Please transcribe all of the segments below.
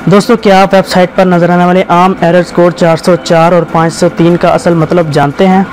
दोस्तों, क्या आप वेबसाइट पर नज़र आने वाले आम एरर्स कोड 404 और 503 का असल मतलब जानते हैं?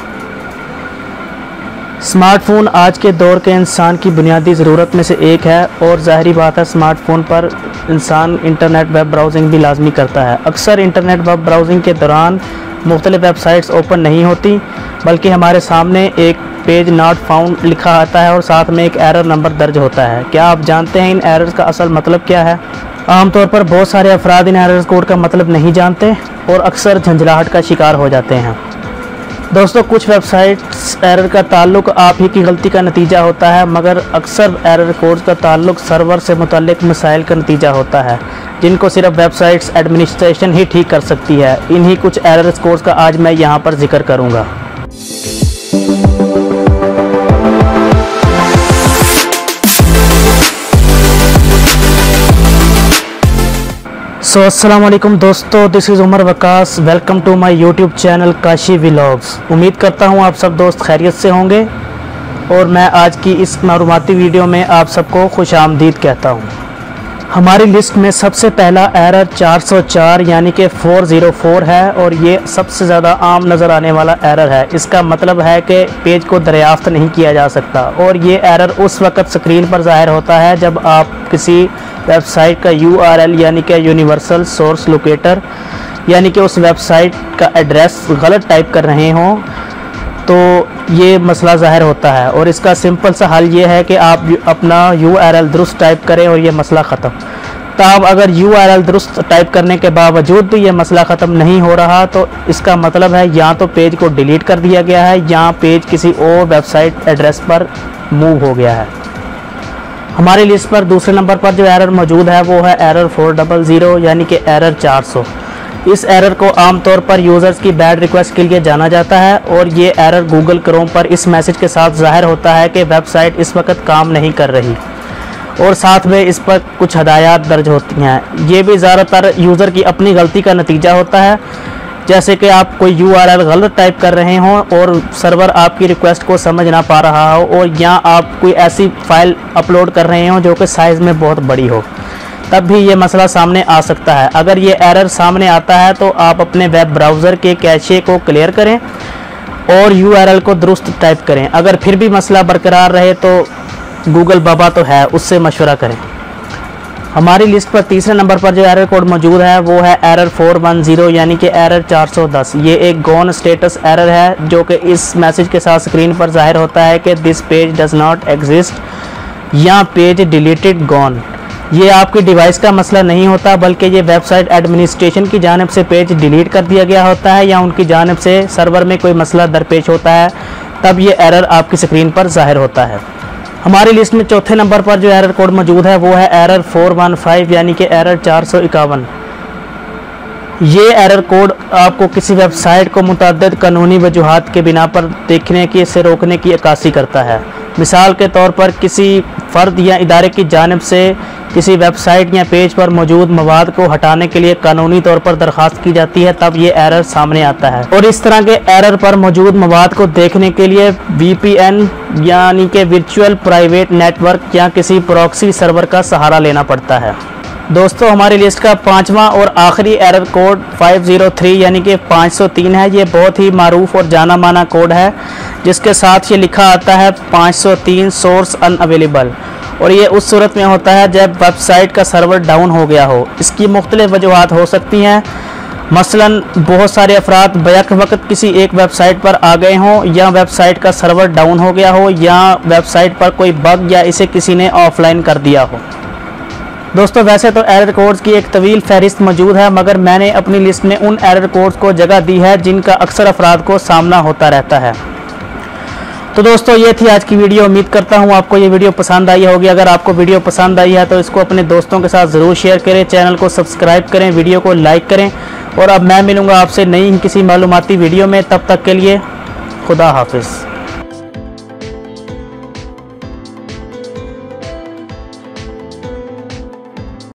स्मार्टफ़ोन आज के दौर के इंसान की बुनियादी ज़रूरत में से एक है और ज़ाहिरी बात है स्मार्टफ़ोन पर इंसान इंटरनेट वेब ब्राउज़िंग भी लाजमी करता है। अक्सर इंटरनेट वेब ब्राउज़िंग के दौरान मुख्तलिफ़ वेबसाइट्स ओपन नहीं होती, बल्कि हमारे सामने एक पेज नॉट फाउंड लिखा आता है और साथ में एक एरर नंबर दर्ज होता है। क्या आप जानते हैं इन एरर्स का असल मतलब क्या है? आमतौर पर बहुत सारे अफराद इन एरर्स कोड का मतलब नहीं जानते और अक्सर झंझलाहट का शिकार हो जाते हैं। दोस्तों, कुछ वेबसाइट्स एरर का ताल्लुक आप ही की गलती का नतीजा होता है, मगर अक्सर एरर कोड्स का ताल्लुक सर्वर से मुतल्लिक मसाइल का नतीजा होता है, जिनको सिर्फ वेबसाइट्स एडमिनिस्ट्रेशन ही ठीक कर सकती है। इन्हीं कुछ एरर कोड्स का आज मैं यहाँ पर जिक्र करूँगा। अस्सलाम वालेकुम दोस्तों, this is Umar Waqas. Welcome to my YouTube channel Kashi vlogs. उम्मीद करता हूँ आप सब दोस्त खैरियत से होंगे और मैं आज की इस मालूमाती वीडियो में आप सबको खुश आमदीद कहता हूँ। हमारी लिस्ट में सबसे पहला एरर 404 यानी कि 404 है और ये सबसे ज़्यादा आम नज़र आने वाला एरर है। इसका मतलब है कि पेज को दरियाफ्त नहीं किया जा सकता और ये एरर उस वक़्त स्क्रीन पर ज़ाहिर होता है जब आप किसी वेबसाइट का URL यानी कि यूनिवर्सल सोर्स लोकेटर यानी कि उस वेबसाइट का एड्रेस गलत टाइप कर रहे हों, तो ये मसला ज़ाहिर होता है। और इसका सिंपल सा हल ये है कि आप अपना URL दुरुस्त टाइप करें और ये मसला ख़त्म। तब अगर URL दुरुस्त टाइप करने के बावजूद भी ये मसला ख़त्म नहीं हो रहा, तो इसका मतलब है या तो पेज को डिलीट कर दिया गया है या पेज किसी और वेबसाइट एड्रेस पर मूव हो गया है। हमारी लिस्ट पर दूसरे नंबर पर जो एरर मौजूद है वो है एरर 400 यानी कि एरर 400। इस एरर को आमतौर पर यूज़र्स की बैड रिक्वेस्ट के लिए जाना जाता है और ये एरर गूगल क्रोम पर इस मैसेज के साथ ज़ाहिर होता है कि वेबसाइट इस वक्त काम नहीं कर रही और साथ में इस पर कुछ हदायत दर्ज होती हैं। ये भी ज़्यादातर यूज़र की अपनी गलती का नतीजा होता है, जैसे कि आप कोई URL गलत टाइप कर रहे हों और सर्वर आपकी रिक्वेस्ट को समझ ना पा रहा हो, और या आप कोई ऐसी फ़ाइल अपलोड कर रहे हों जो कि साइज़ में बहुत बड़ी हो, तब भी ये मसला सामने आ सकता है। अगर ये एरर सामने आता है तो आप अपने वेब ब्राउज़र के कैशे को क्लियर करें और URL को दुरुस्त टाइप करें। अगर फिर भी मसला बरकरार रहे तो गूगल बाबा तो है, उससे मशवरा करें। हमारी लिस्ट पर तीसरे नंबर पर जो एरर कोड मौजूद है वो है एरर 410 यानी कि एरर 410। ये एक गॉन स्टेटस एरर है जो कि इस मैसेज के साथ स्क्रीन पर ज़ाहिर होता है कि this page does not exist या पेज डिलीटेड गॉन। ये आपकी डिवाइस का मसला नहीं होता, बल्कि ये वेबसाइट एडमिनिस्ट्रेशन की जानिब से पेज डिलीट कर दिया गया होता है या उनकी जानिब से सर्वर में कोई मसला दरपेश होता है, तब ये एरर आपकी स्क्रीन पर ज़ाहिर होता है। हमारी लिस्ट में चौथे नंबर पर जो एरर कोड मौजूद है वो है एरर 415 यानी कि एरर 451। ये एरर कोड आपको किसी वेबसाइट को मुतअद्दिद कानूनी वजूहात के बिना पर देखने के से रोकने की अक्कासी करता है। मिसाल के तौर पर किसी फ़र्द या इदारे की जानिब से किसी वेबसाइट या पेज पर मौजूद मवाद को हटाने के लिए कानूनी तौर पर दरख्वास्त की जाती है, तब ये एरर सामने आता है। और इस तरह के एरर पर मौजूद मवाद को देखने के लिए VPN यानी कि वर्चुअल प्राइवेट नेटवर्क या किसी प्रॉक्सी सर्वर का सहारा लेना पड़ता है। दोस्तों, हमारी लिस्ट का पांचवा और आखिरी एरर कोड 503 यानी कि 503 है। ये बहुत ही मारूफ और जाना माना कोड है जिसके साथ ये लिखा आता है 503 सोर्स अनअवेलेबल, और ये उस सूरत में होता है जब वेबसाइट का सर्वर डाउन हो गया हो। इसकी मुख्तलिफ वजूहात हो सकती हैं, मसलन बहुत सारे अफराद बैक वक्त किसी एक वेबसाइट पर आ गए हों, या वेबसाइट का सर्वर डाउन हो गया हो, या वेबसाइट पर कोई बग या इसे किसी ने ऑफलाइन कर दिया हो। दोस्तों, वैसे तो एरर कोड्स की एक तवील फहरिस्त मौजूद है, मगर मैंने अपनी लिस्ट में उन एरर कोड्स को जगह दी है जिनका अक्सर अफराद को सामना होता रहता है। तो दोस्तों, ये थी आज की वीडियो। उम्मीद करता हूँ आपको ये वीडियो पसंद आई होगी। अगर आपको वीडियो पसंद आई है तो इसको अपने दोस्तों के साथ ज़रूर शेयर करें, चैनल को सब्सक्राइब करें, वीडियो को लाइक करें। और अब मैं मिलूँगा आपसे नई किसी मालूमाती वीडियो में। तब तक के लिए खुदा हाफिज़।